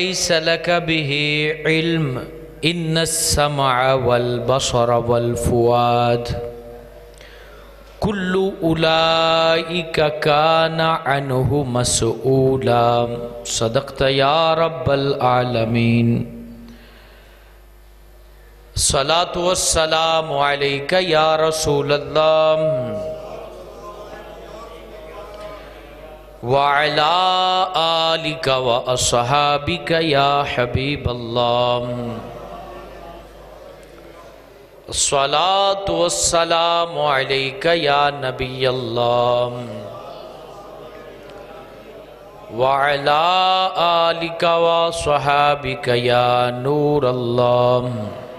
ليس لك به علم إن السمع والبصر والفؤاد كل أولئك كان عنه مسؤولا صدقت يا رب العالمين الصلاة والسلام عليك يا رسول الله وعلى آلك وأصحابك يا حبيب الله الصلاة والسلام عليك يا نبي الله وعلى آلك وصحابك يا نور الله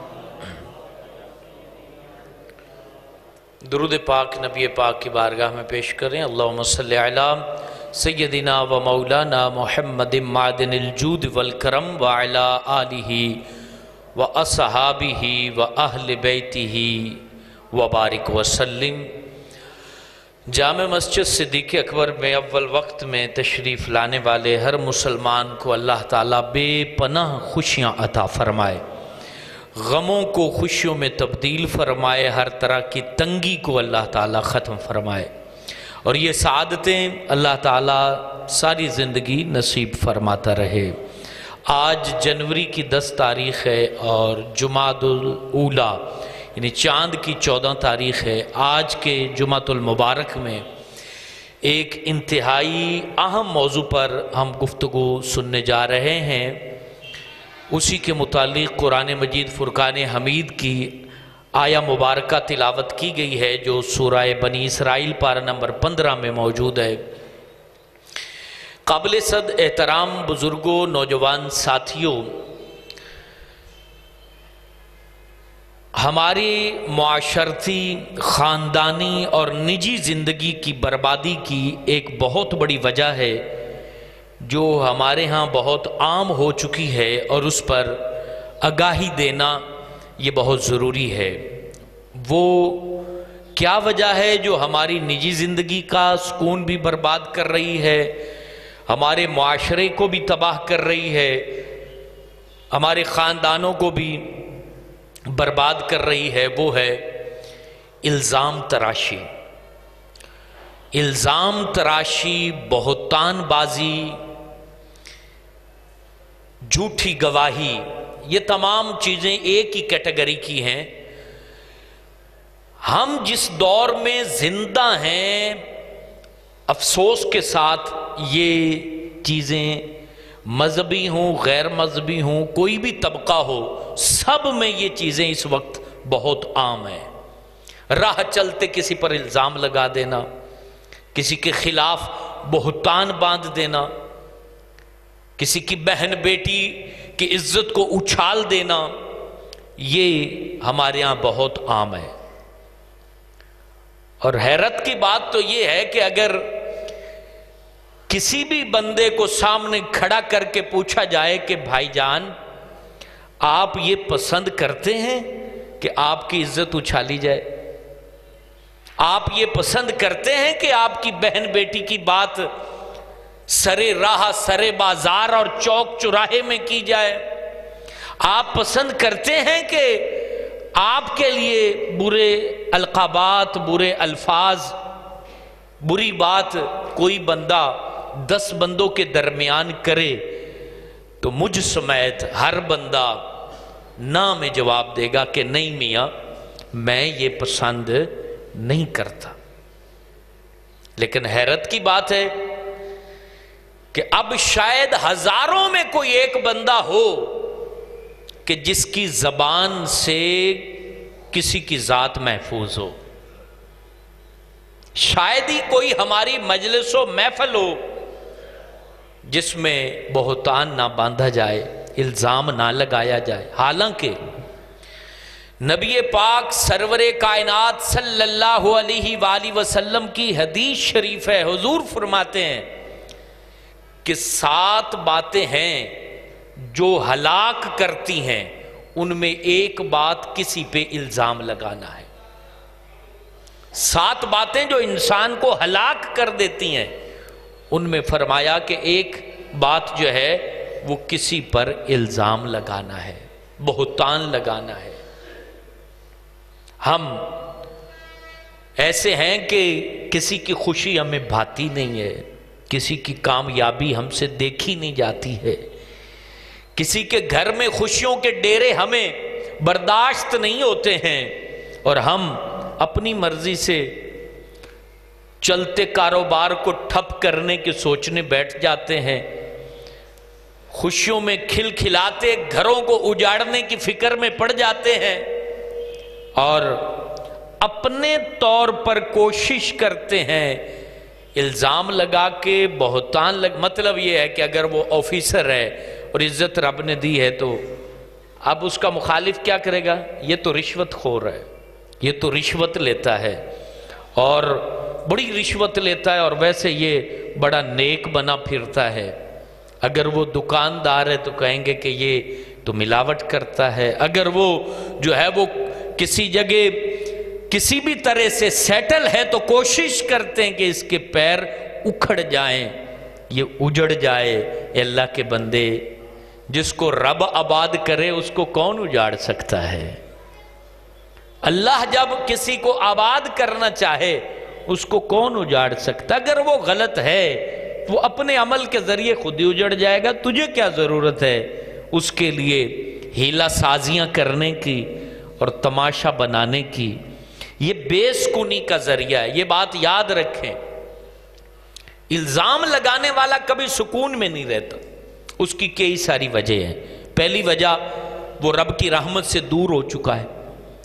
درود پاک نبی پاک کی بارگاہ میں پیش کریں۔ اللہم صلی علی سیدنا و مولانا محمد معدن الجود والکرم وعلی آلہ و اصحابہ و اہل بیتہ وبارک وسلم۔ جامع مسجد صدیق اکبر میں اول وقت میں تشریف لانے والے ہر مسلمان کو اللہ تعالیٰ بے پناہ خوشیاں عطا فرمائے، غموں کو خوشیوں میں تبدیل فرمائے، ہر طرح کی تنگی کو اللہ تعالیٰ ختم فرمائے، اور یہ سعادتیں اللہ تعالیٰ ساری زندگی نصیب فرماتا رہے۔ آج جنوری کی 10 تاریخ ہے اور جمعۃ الاولیٰ یعنی چاند کی 14 تاریخ ہے۔ آج کے جمعۃ المبارک میں ایک انتہائی اہم موضوع پر ہم گفتگو سننے جا رہے ہیں۔ اسی کے متعلق قرآن مجید فرقان حمید کی آیہ مبارکہ تلاوت کی گئی ہے جو سورہ بنی اسرائیل پارہ نمبر 15 میں موجود ہے۔ قابل صد احترام بزرگوں، نوجوان ساتھیوں، ہماری معاشرتی، خاندانی اور نجی زندگی کی بربادی کی ایک بہت بڑی وجہ ہے جو ہمارے ہاں بہت عام ہو چکی ہے، اور اس پر آگاہی دینا یہ بہت ضروری ہے۔ وہ کیا وجہ ہے جو ہماری نجی زندگی کا سکون بھی برباد کر رہی ہے، ہمارے معاشرے کو بھی تباہ کر رہی ہے، ہمارے خاندانوں کو بھی برباد کر رہی ہے؟ وہ ہے الزام تراشی۔ الزام تراشی، بہتان بازی، جھوٹی گواہی، یہ تمام چیزیں ایک ہی کیٹیگری کی ہیں۔ ہم جس دور میں زندہ ہیں، افسوس کے ساتھ یہ چیزیں مذہبی ہوں، غیر مذہبی ہوں، کوئی بھی طبقہ ہو، سب میں یہ چیزیں اس وقت بہت عام ہیں۔ راہ چلتے کسی پر الزام لگا دینا، کسی کے خلاف بہتان باندھ دینا، کسی کی بہن بیٹی کی عزت کو اچھال دینا، یہ ہمارے ہاں بہت عام ہے۔ اور حیرت کی بات تو یہ ہے کہ اگر کسی بھی بندے کو سامنے کھڑا کر کے پوچھا جائے کہ بھائی جان آپ یہ پسند کرتے ہیں کہ آپ کی عزت اچھالی جائے، آپ یہ پسند کرتے ہیں کہ آپ کی بہن بیٹی کی بات سرے راہ، سرے بازار اور چوک چراہے میں کی جائے، آپ پسند کرتے ہیں کہ آپ کے لیے برے القابات، برے الفاظ، بری بات کوئی بندہ 10 بندوں کے درمیان کرے تو مجھ سمیت ہر بندہ نہ میں جواب دے گا کہ نہیں میاں میں یہ پسند نہیں کرتا۔ لیکن حیرت کی بات ہے کہ اب شاید ہزاروں میں کوئی ایک بندہ ہو کہ جس کی زبان سے کسی کی ذات محفوظ ہو۔ شاید ہی کوئی ہماری مجلس و محفل ہو جس میں بہتان نہ باندھا جائے، الزام نہ لگایا جائے۔ حالانکہ نبی پاک سرور کائنات صلی اللہ علیہ وآلہ وسلم کی حدیث شریف ہے، حضور فرماتے ہیں کہ 7 باتیں ہیں جو ہلاک کرتی ہیں، ان میں ایک بات کسی پہ الزام لگانا ہے۔ 7 باتیں جو انسان کو ہلاک کر دیتی ہیں، ان میں فرمایا کہ ایک بات جو ہے وہ کسی پر الزام لگانا ہے، بہتان لگانا ہے۔ ہم ایسے ہیں کہ کسی کی خوشی ہمیں بھاتی نہیں ہے، کسی کی کامیابی ہم سے دیکھی نہیں جاتی ہے، کسی کے گھر میں خوشیوں کے ڈیرے ہمیں برداشت نہیں ہوتے ہیں، اور ہم اپنی مرضی سے چلتے کاروبار کو ٹھپ کرنے کے سوچنے بیٹھ جاتے ہیں، خوشیوں میں کھل کھلاتے گھروں کو اجاڑنے کی فکر میں پڑ جاتے ہیں، اور اپنے طور پر کوشش کرتے ہیں الزام لگا کے بہتان مطلب یہ ہے کہ اگر وہ آفیسر ہے اور عزت رب نے دی ہے تو اب اس کا مخالف کیا کرے گا؟ یہ تو رشوت خور ہے، یہ تو رشوت لیتا ہے اور بڑی رشوت لیتا ہے، اور ویسے یہ بڑا نیک بنا پھرتا ہے۔ اگر وہ دکاندار ہے تو کہیں گے کہ یہ تو ملاوٹ کرتا ہے، اگر وہ جو ہے وہ کسی جگہ کسی بھی طرح سے سیٹل ہے تو کوشش کرتے ہیں کہ اس کے پیر اکھڑ جائیں، یہ اجڑ جائے۔ اے اللہ کے بندے، جس کو رب آباد کرے اس کو کون اجاڑ سکتا ہے؟ اللہ جب کسی کو آباد کرنا چاہے اس کو کون اجاڑ سکتا؟ اگر وہ غلط ہے وہ اپنے عمل کے ذریعے خود ہی اجڑ جائے گا، تجھے کیا ضرورت ہے اس کے لیے ہیلا سازیاں کرنے کی اور تماشا بنانے کی؟ یہ بے سکونی کا ذریعہ ہے، یہ بات یاد رکھیں۔ الزام لگانے والا کبھی سکون میں نہیں رہتا، اس کی کئی ساری وجہ ہیں۔ پہلی وجہ، وہ رب کی رحمت سے دور ہو چکا ہے۔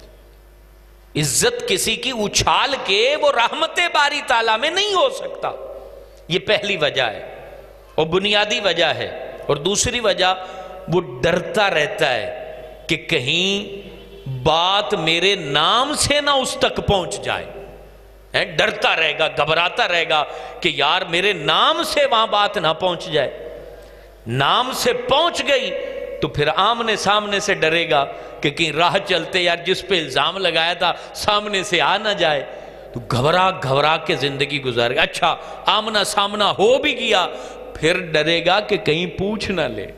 عزت کسی کی اچھال کے وہ رحمت باری تعالیٰ میں نہیں ہو سکتا، یہ پہلی وجہ ہے اور بنیادی وجہ ہے۔ اور دوسری وجہ، وہ ڈرتا رہتا ہے کہ کہیں بات میرے نام سے نہ اس تک پہنچ جائے، ڈرتا رہے گا، گھبراتا رہے گا کہ یار میرے نام سے وہاں بات نہ پہنچ جائے۔ نام سے پہنچ گئی تو پھر آمنے سامنے سے ڈرے گا کہ کہیں راہ چلتے یار جس پہ الزام لگایا تھا سامنے سے آ نہ جائے، تو گھبرا گھبرا کے زندگی گزارے گا۔ اچھا آمنا سامنا ہو بھی گیا، پھر ڈرے گا کہ کہیں پوچھ نہ لے،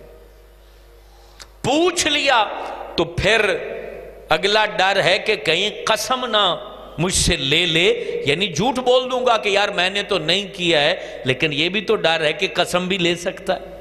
پوچھ لیا تو پھر اگلا ڈر ہے کہ کہیں قسم نہ مجھ سے لے لے، یعنی جھوٹ بول دوں گا کہ یار میں نے تو نہیں کیا ہے، لیکن یہ بھی تو ڈر ہے کہ قسم بھی لے سکتا ہے۔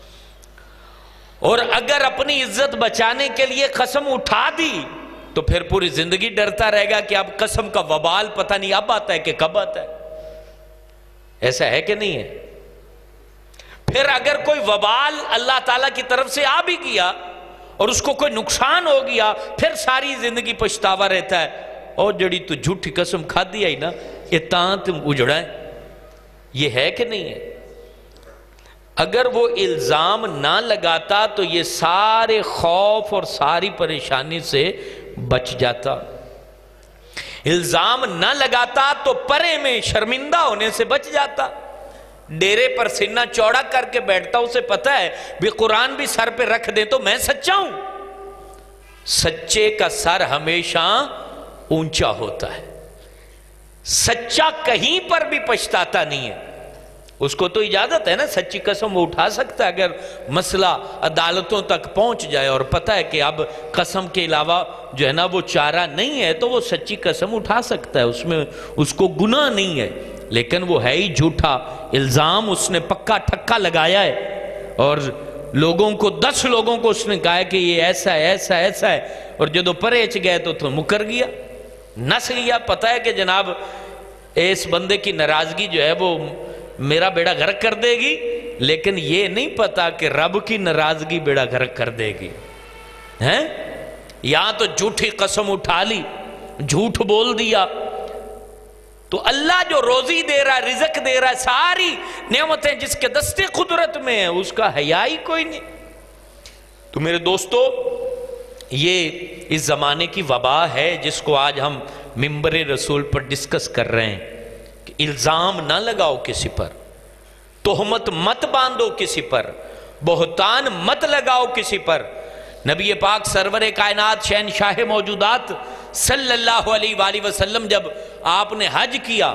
اور اگر اپنی عزت بچانے کے لیے قسم اٹھا دی تو پھر پوری زندگی ڈرتا رہے گا کہ اب قسم کا وبال پتہ نہیں اب آتا ہے کہ کب آتا ہے۔ ایسا ہے کہ نہیں ہے؟ پھر اگر کوئی وبال اللہ تعالیٰ کی طرف سے آ بھی گیا اور اس کو کوئی نقصان ہو گیا، پھر ساری زندگی پچھتاوا رہتا ہے، اور جڑی تو جھوٹی قسم کھا دیا ہی نا، یہ تانت اجڑا ہے۔ یہ ہے کہ نہیں ہے؟ اگر وہ الزام نہ لگاتا تو یہ سارے خوف اور ساری پریشانی سے بچ جاتا۔ الزام نہ لگاتا تو پرے میں شرمندہ ہونے سے بچ جاتا۔ ڈیرے پر سینہ چوڑا کر کے بیٹھتا، اسے پتہ ہے بھی قرآن بھی سر پہ رکھ دیں تو میں سچا ہوں۔ سچے کا سر ہمیشہ اونچا ہوتا ہے، سچا کہیں پر بھی پچھتاتا نہیں ہے۔ اس کو تو اجازت ہے نا، سچی قسم وہ اٹھا سکتا ہے اگر مسئلہ عدالتوں تک پہنچ جائے اور پتہ ہے کہ اب قسم کے علاوہ جو ہے نا وہ چارہ نہیں ہے، تو وہ سچی قسم اٹھا سکتا ہے، اس میں اس کو گناہ نہیں ہے۔ لیکن وہ ہے ہی جھوٹا، الزام اس نے پکا ٹھکا لگایا ہے، اور لوگوں کو 10 لوگوں کو اس نے کہا کہ یہ ایسا ہے ایسا ایسا ہے، اور جدو پریچ گئے تو مکر گیا، نس گیا۔ پتہ ہے کہ جناب اس بندے کی ناراضگی جو ہے وہ میرا بیڑا غرق کر دے گی، لیکن یہ نہیں پتا کہ رب کی ناراضگی بیڑا غرق کر دے گی۔ یہاں تو جھوٹی قسم اٹھا لی، جھوٹ بول دیا، تو اللہ جو روزی دے رہا ہے، رزق دے رہا ہے، ساری نعمتیں جس کے دستے قدرت میں ہیں، اس کا حیا ہی کوئی نہیں۔ تو میرے دوستو، یہ اس زمانے کی وبا ہے جس کو آج ہم منبر رسول پر ڈسکس کر رہے ہیں کہ الزام نہ لگاؤ کسی پر، تہمت مت باندھو کسی پر، بہتان مت لگاؤ کسی پر۔ نبی پاک سرور کائنات شہنشاہ موجودات صلی اللہ علیہ وآلہ وسلم جب آپ نے حج کیا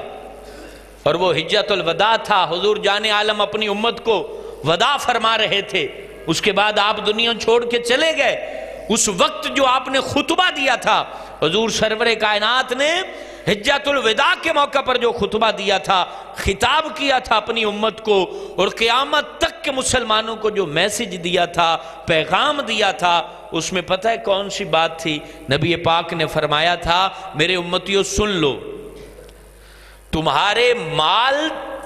اور وہ حجت الوداع تھا، حضور جان عالم اپنی امت کو وداع فرما رہے تھے، اس کے بعد آپ دنیا چھوڑ کے چلے گئے، اس وقت جو آپ نے خطبہ دیا تھا، حضور سرور کائنات نے حجۃ الوداع کے موقع پر جو خطبہ دیا تھا، خطاب کیا تھا اپنی امت کو، اور قیامت تک کے مسلمانوں کو جو میسج دیا تھا، پیغام دیا تھا، اس میں پتہ ہے کون سی بات تھی؟ نبی پاک نے فرمایا تھا، میرے امتیوں سن لو، تمہارے مال،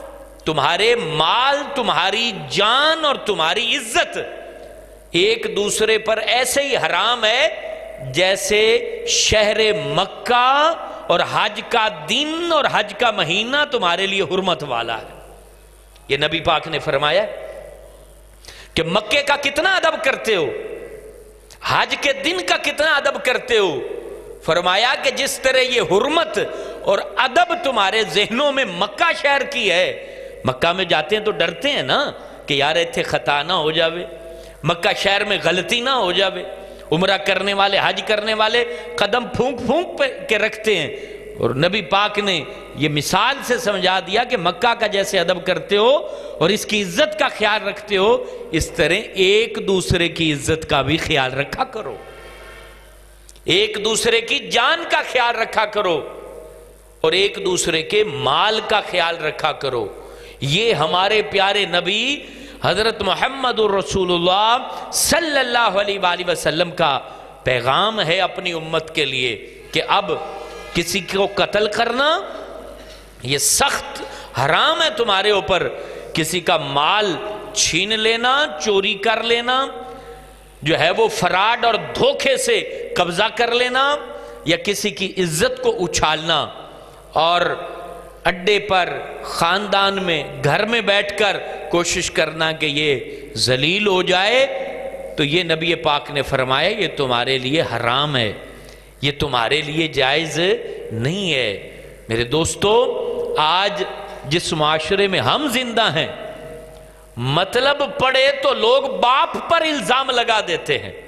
تمہاری جان اور تمہاری عزت ایک دوسرے پر ایسے ہی حرام ہے جیسے شہر مکہ اور حج کا دن اور حج کا مہینہ تمہارے لیے حرمت والا ہے۔ یہ نبی پاک نے فرمایا کہ مکے کا کتنا ادب کرتے ہو، حج کے دن کا کتنا ادب کرتے ہو۔ فرمایا کہ جس طرح یہ حرمت اور ادب تمہارے ذہنوں میں مکہ شہر کی ہے، مکہ میں جاتے ہیں تو ڈرتے ہیں نا کہ یار ایتھے خطا نہ ہو جاوے، مکہ شہر میں غلطی نہ ہو جاوے۔ عمرہ کرنے والے، حج کرنے والے قدم پھونک کے رکھتے ہیں، اور نبی پاک نے یہ مثال سے سمجھا دیا کہ مکہ کا جیسے ادب کرتے ہو اور اس کی عزت کا خیال رکھتے ہو، اس طرح ایک دوسرے کی عزت کا بھی خیال رکھا کرو، ایک دوسرے کی جان کا خیال رکھا کرو، اور ایک دوسرے کے مال کا خیال رکھا کرو۔ یہ ہمارے پیارے نبی حضرت محمد الرسول اللہ صلی اللہ علیہ وآلہ وسلم کا پیغام ہے اپنی امت کے لیے کہ اب کسی کو قتل کرنا یہ سخت حرام ہے تمہارے اوپر، کسی کا مال چھین لینا، چوری کر لینا، جو ہے وہ فراڈ اور دھوکے سے قبضہ کر لینا، یا کسی کی عزت کو اچھالنا اور اڈے پر، خاندان میں، گھر میں بیٹھ کر کوشش کرنا کہ یہ ذلیل ہو جائے، تو یہ نبی پاک نے فرمایا یہ تمہارے لیے حرام ہے، یہ تمہارے لیے جائز نہیں ہے۔ میرے دوستو، آج جس معاشرے میں ہم زندہ ہیں، مطلب پڑے تو لوگ باپ پر الزام لگا دیتے ہیں،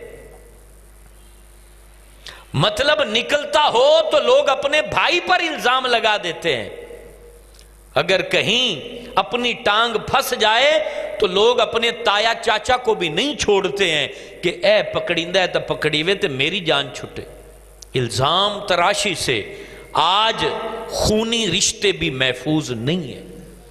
مطلب نکلتا ہو تو لوگ اپنے بھائی پر الزام لگا دیتے ہیں، اگر کہیں اپنی ٹانگ پھنس جائے تو لوگ اپنے تایا چاچا کو بھی نہیں چھوڑتے ہیں کہ اے پکڑیندہ ہے تو پکڑی ہوئے تو میری جان چھٹے۔ الزام تراشی سے آج خونی رشتے بھی محفوظ نہیں ہیں،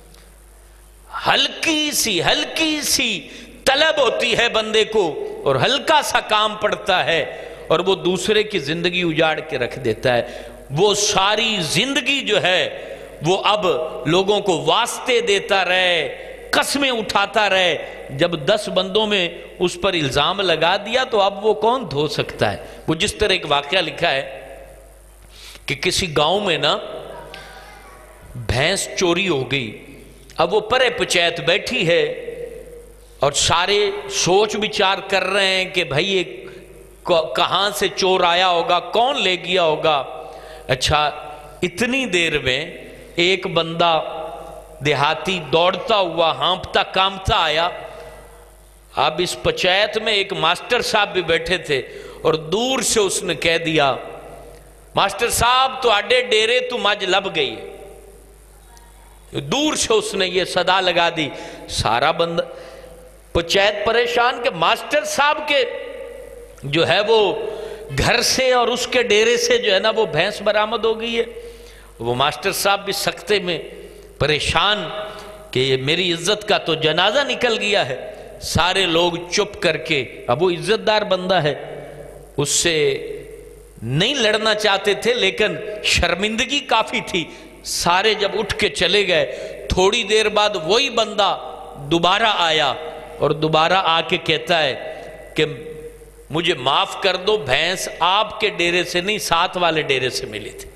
ہلکی سی طلب ہوتی ہے بندے کو اور ہلکا سا کام پڑتا ہے اور وہ دوسرے کی زندگی اجاڑ کے رکھ دیتا ہے، وہ ساری زندگی جو ہے وہ اب لوگوں کو واسطے دیتا رہے، قسمیں اٹھاتا رہے، جب 10 بندوں میں اس پر الزام لگا دیا تو اب وہ کون دھو سکتا ہے؟ وہ جس طرح ایک واقعہ لکھا ہے کہ کسی گاؤں میں نا بھینس چوری ہو گئی، اب وہ پرے پچیت بیٹھی ہے اور سارے سوچ بچار کر رہے ہیں کہ بھائی یہ کہاں سے چور آیا ہوگا، کون لے گیا ہوگا۔ اچھا، اتنی دیر میں ایک بندہ دیہاتی دوڑتا ہوا ہانپتا کامتا آیا۔ اب اس پنچایت میں ایک ماسٹر صاحب بھی بیٹھے تھے اور دور سے اس نے کہہ دیا، ماسٹر صاحب تو آڈے ڈیرے تو مجھ لب گئی۔ دور سے اس نے یہ صدا لگا دی، سارا بندہ پنچایت پریشان کہ ماسٹر صاحب کے جو ہے وہ گھر سے اور اس کے ڈیرے سے جو ہے نا وہ بھینس برآمد ہو گئی ہے۔ وہ ماسٹر صاحب بھی سکتے میں پریشان کہ یہ میری عزت کا تو جنازہ نکل گیا ہے۔ سارے لوگ چپ کر کے، اب وہ عزت دار بندہ ہے، اس سے نہیں لڑنا چاہتے تھے لیکن شرمندگی کافی تھی، سارے جب اٹھ کے چلے گئے، تھوڑی دیر بعد وہی بندہ دوبارہ آیا اور دوبارہ آ کے کہتا ہے کہ مجھے معاف کر دو، بھینس آپ کے ڈیرے سے نہیں ساتھ والے ڈیرے سے ملی تھی۔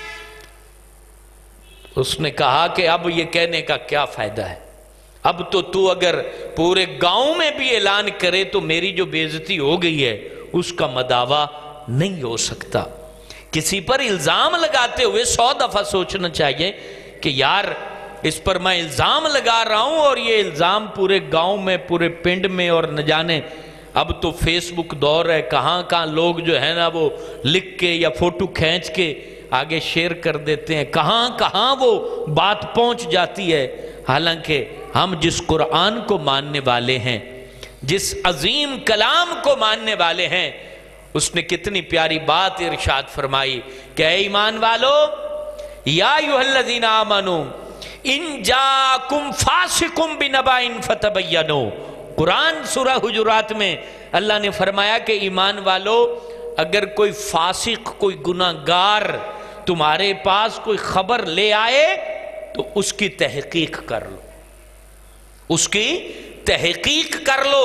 اس نے کہا کہ اب یہ کہنے کا کیا فائدہ ہے، اب تو اگر پورے گاؤں میں بھی اعلان کرے تو میری جو بے عزتی ہو گئی ہے اس کا مداوع نہیں ہو سکتا۔ کسی پر الزام لگاتے ہوئے 100 دفعہ سوچنا چاہیے کہ یار اس پر میں الزام لگا رہا ہوں اور یہ الزام پورے گاؤں میں، پورے پنڈ میں، اور نہ جانے اب تو فیس بک دور ہے، کہاں لوگ جو ہے نا وہ لکھ کے یا فوٹو کھینچ کے آگے شیئر کر دیتے ہیں، کہاں وہ بات پہنچ جاتی ہے۔ حالانکہ ہم جس قرآن کو ماننے والے ہیں، جس عظیم کلام کو ماننے والے ہیں، اس نے کتنی پیاری بات ارشاد فرمائی کہ اے ایمان والو، یا ایھا الذین آمنوا ان جاءکم فاسقٌ بنبأ فتبینوا۔ قرآن سورہ حجرات میں اللہ نے فرمایا کہ ایمان والو، اگر کوئی فاسق، کوئی گناہگار تمہارے پاس کوئی خبر لے آئے تو اس کی تحقیق کر لو، اس کی تحقیق کر لو،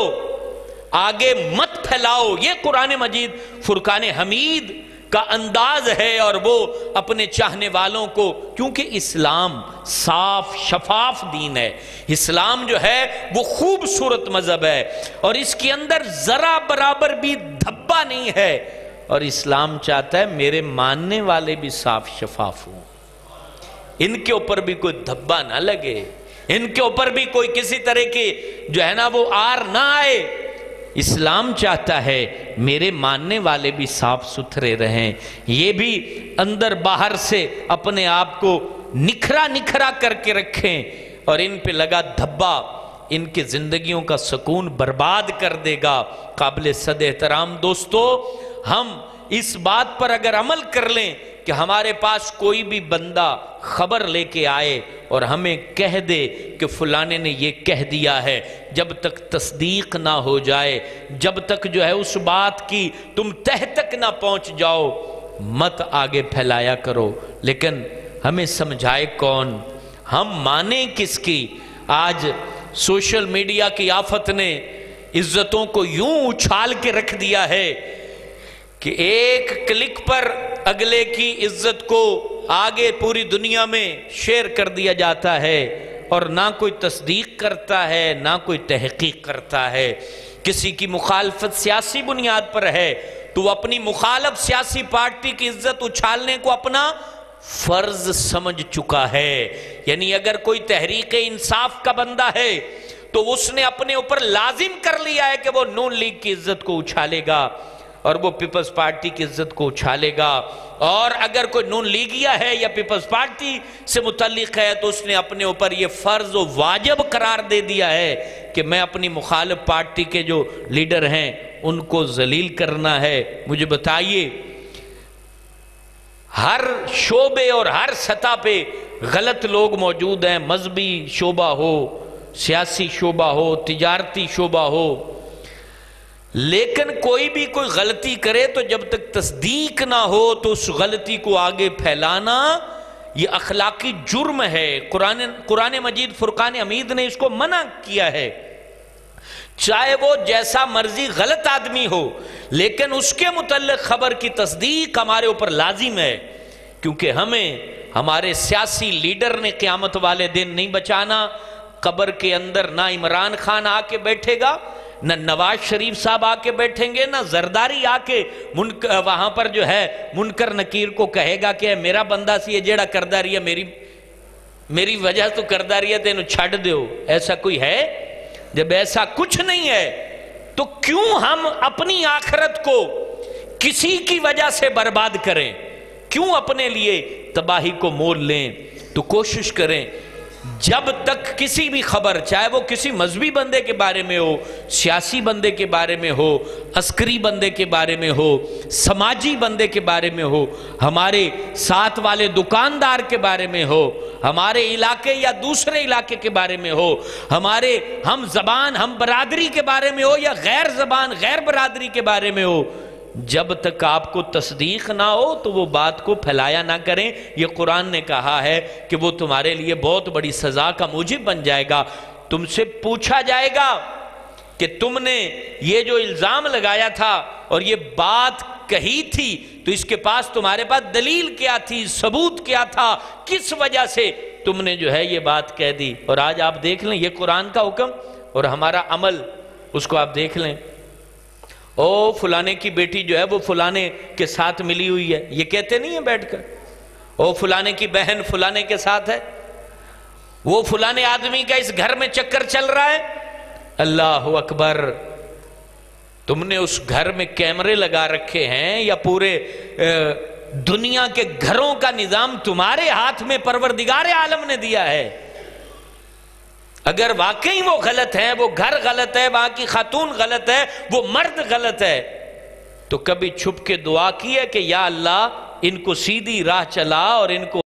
آگے مت پھیلاؤ۔ یہ قرآن مجید فرقان حمید کا انداز ہے، اور وہ اپنے چاہنے والوں کو، کیونکہ اسلام صاف شفاف دین ہے، اسلام جو ہے وہ خوبصورت مذہب ہے، اور اس کے اندر ذرا برابر بھی دھبا نہیں ہے، اور اسلام چاہتا ہے میرے ماننے والے بھی صاف شفاف ہوں، ان کے اوپر بھی کوئی دھبا نہ لگے، ان کے اوپر بھی کوئی کسی طرح کی جو ہے نا وہ آر نہ آئے۔ اسلام چاہتا ہے میرے ماننے والے بھی صاف ستھرے رہیں، یہ بھی اندر باہر سے اپنے آپ کو نکھرا نکھرا کر کے رکھیں، اور ان پہ لگا دھبا ان کی زندگیوں کا سکون برباد کر دے گا۔ قابل صد احترام دوستو، ہم اس بات پر اگر عمل کر لیں کہ ہمارے پاس کوئی بھی بندہ خبر لے کے آئے اور ہمیں کہہ دے کہ فلانے نے یہ کہہ دیا ہے، جب تک تصدیق نہ ہو جائے، جب تک جو ہے اس بات کی تم تہ تک نہ پہنچ جاؤ، مت آگے پھیلایا کرو۔ لیکن ہمیں سمجھائے کون، ہم مانیں کس کی؟ آج سوشل میڈیا کی آفت نے عزتوں کو یوں اچھال کے رکھ دیا ہے کہ ایک کلک پر اگلے کی عزت کو آگے پوری دنیا میں شیئر کر دیا جاتا ہے، اور نہ کوئی تصدیق کرتا ہے، نہ کوئی تحقیق کرتا ہے۔ کسی کی مخالفت سیاسی بنیاد پر ہے تو وہ اپنی مخالف سیاسی پارٹی کی عزت اچھالنے کو اپنا فرض سمجھ چکا ہے۔ یعنی اگر کوئی تحریک انصاف کا بندہ ہے تو اس نے اپنے اوپر لازم کر لیا ہے کہ وہ نون لیگ کی عزت کو اچھالے گا، اور وہ پیپلز پارٹی کی عزت کو اچھالے گا، اور اگر کوئی نون لیگیا ہے یا پیپلز پارٹی سے متعلق ہے تو اس نے اپنے اوپر یہ فرض و واجب قرار دے دیا ہے کہ میں اپنی مخالف پارٹی کے جو لیڈر ہیں ان کو ذلیل کرنا ہے۔ مجھے بتائیے، ہر شعبے اور ہر سطح پہ غلط لوگ موجود ہیں، مذہبی شعبہ ہو، سیاسی شعبہ ہو، تجارتی شعبہ ہو، لیکن کوئی بھی کوئی غلطی کرے تو جب تک تصدیق نہ ہو تو اس غلطی کو آگے پھیلانا یہ اخلاقی جرم ہے۔ قرآن مجید فرقان حمید نے اس کو منع کیا ہے، چاہے وہ جیسا مرضی غلط آدمی ہو، لیکن اس کے متعلق خبر کی تصدیق ہمارے اوپر لازم ہے، کیونکہ ہمیں ہمارے سیاسی لیڈر نے قیامت والے دن نہیں بچانا۔ قبر کے اندر نہ عمران خان آ کے بیٹھے گا، نہ نواز شریف صاحب آ کے بیٹھیں گے، نہ زرداری آ کے وہاں پر جو ہے منکر نکیر کو کہے گا کہ میرا بندہ سی یہ جیڑا کردہ رہی ہے، میری وجہ تو کردہ رہی ہے، تینوں چھڑ دیو۔ ایسا کوئی ہے؟ جب ایسا کچھ نہیں ہے تو کیوں ہم اپنی آخرت کو کسی کی وجہ سے برباد کریں؟ کیوں اپنے لیے تباہی کو مول لیں؟ تو کوشش کریں جب تک کسی بھی خبر، چاہے وہ کسی مذہبی بندے کے بارے میں ہو، سیاسی بندے کے بارے میں ہو، عسکری بندے کے بارے میں ہو، سماجی بندے کے بارے میں ہو، ہمارے ساتھ والے دکاندار کے بارے میں ہو، ہمارے علاقے یا دوسرے علاقے کے بارے میں ہو، ہمارے ہم زبان ہم برادری کے بارے میں ہو یا غیر زبان غیر برادری کے بارے میں ہو، جب تک آپ کو تصدیق نہ ہو تو وہ بات کو پھیلایا نہ کریں۔ یہ قرآن نے کہا ہے کہ وہ تمہارے لیے بہت بڑی سزا کا موجب بن جائے گا۔ تم سے پوچھا جائے گا کہ تم نے یہ جو الزام لگایا تھا اور یہ بات کہی تھی تو اس کے پاس تمہارے پاس دلیل کیا تھی، ثبوت کیا تھا، کس وجہ سے تم نے جو ہے یہ بات کہہ دی؟ اور آج آپ دیکھ لیں یہ قرآن کا حکم اور ہمارا عمل، اس کو آپ دیکھ لیں۔ او فلانے کی بیٹی جو ہے وہ فلانے کے ساتھ ملی ہوئی ہے، یہ کہتے نہیں ہیں بیٹھ کر؟ او فلانے کی بہن فلانے کے ساتھ ہے، وہ فلانے آدمی کا اس گھر میں چکر چل رہا ہے۔ اللہ اکبر! تم نے اس گھر میں کیمرے لگا رکھے ہیں یا پورے دنیا کے گھروں کا نظام تمہارے ہاتھ میں پروردگار عالم نے دیا ہے؟ اگر واقعی وہ غلط ہیں، وہ گھر غلط ہے، وہاں کی خاتون غلط ہے، وہ مرد غلط ہے، تو کبھی چھپ کے دعا کی ہے کہ یا اللہ ان کو سیدھی راہ چلا اور ان کو